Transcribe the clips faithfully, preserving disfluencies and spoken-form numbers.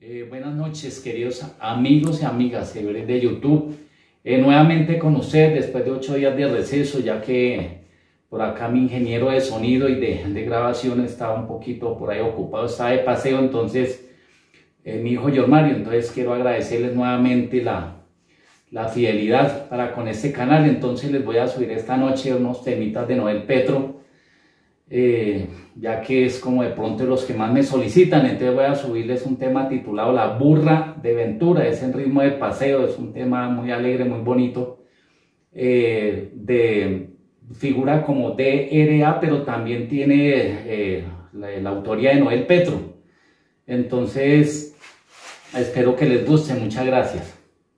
Eh, buenas noches, queridos amigos y amigas seguidores de YouTube. Eh, nuevamente con ustedes después de ocho días de receso, ya que por acá mi ingeniero de sonido y de, de grabación estaba un poquito por ahí ocupado, estaba de paseo, entonces eh, mi hijo Yormario. Entonces quiero agradecerles nuevamente la, la fidelidad para con este canal. Entonces les voy a subir esta noche unos temitas de Noel Petro. Eh, ya que es como de pronto los que más me solicitan, entonces voy a subirles un tema titulado La Burra de Ventura. Es en ritmo de paseo, es un tema muy alegre, muy bonito, eh, de figura como D R A, pero también tiene eh, la, la autoría de Noel Petro. Entonces espero que les guste. Muchas gracias.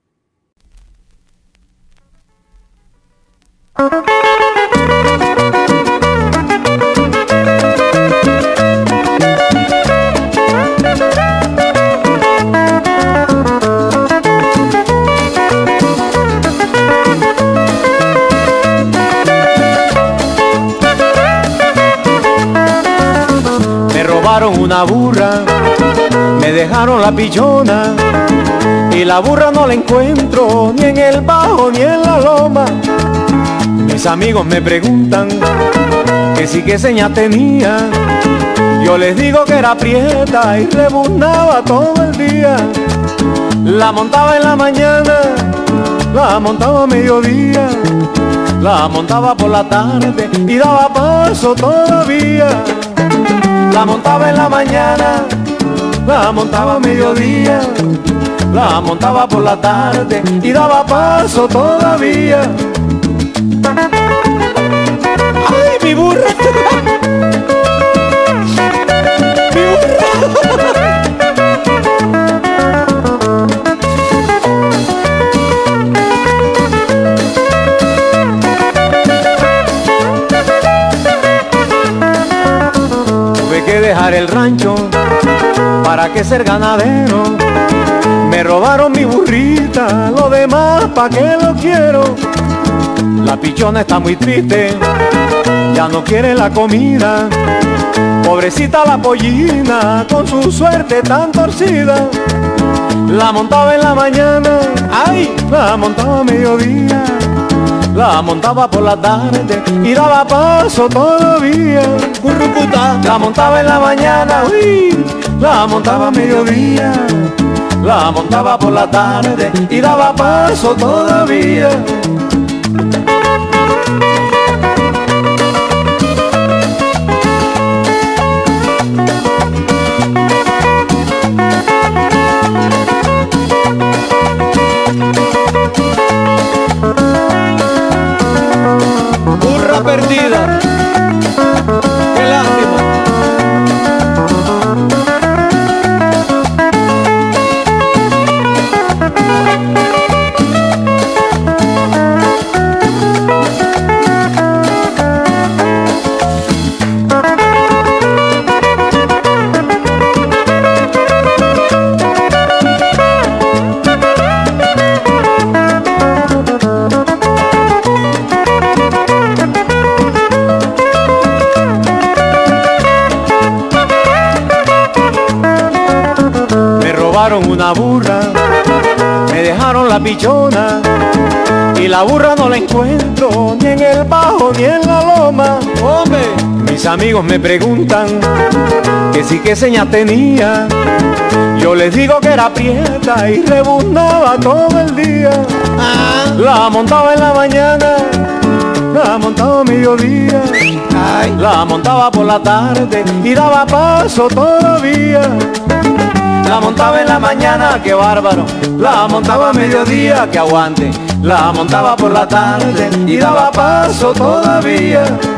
Una burra, me dejaron la pichona y la burra no la encuentro ni en el bajo ni en la loma. Mis amigos me preguntan que si qué señas tenía, yo les digo que era prieta y rebuznaba todo el día. La montaba en la mañana, la montaba a mediodía, la montaba por la tarde y daba paso todavía. La montaba en la mañana, la montaba a mediodía, la montaba por la tarde y daba paso todavía. ¡Ay, mi burra! ¡Mi burra! Que dejar el rancho, para que ser ganadero. Me robaron mi burrita, lo demás pa' que lo quiero. La pichona está muy triste, ya no quiere la comida. Pobrecita la pollina, con su suerte tan torcida. La montaba en la mañana, ay, la montaba a mediodía, la montaba por la tarde y daba paso todavía. Currucuta. La montaba en la mañana, uy, la montaba a mediodía, la montaba por la tarde y daba paso todavía. Burra perdida, qué lástima. Una burra, me dejaron la pichona y la burra no la encuentro ni en el bajo ni en la loma. Hombre, mis amigos me preguntan que si qué señas tenía, yo les digo que era prieta y rebuznaba todo el día. Ah. La montaba en la mañana, la montaba a mediodía, ay, la montaba por la tarde y daba paso todavía. La montaba en la mañana, qué bárbaro, la montaba a mediodía, que aguante, la montaba por la tarde y daba paso todavía.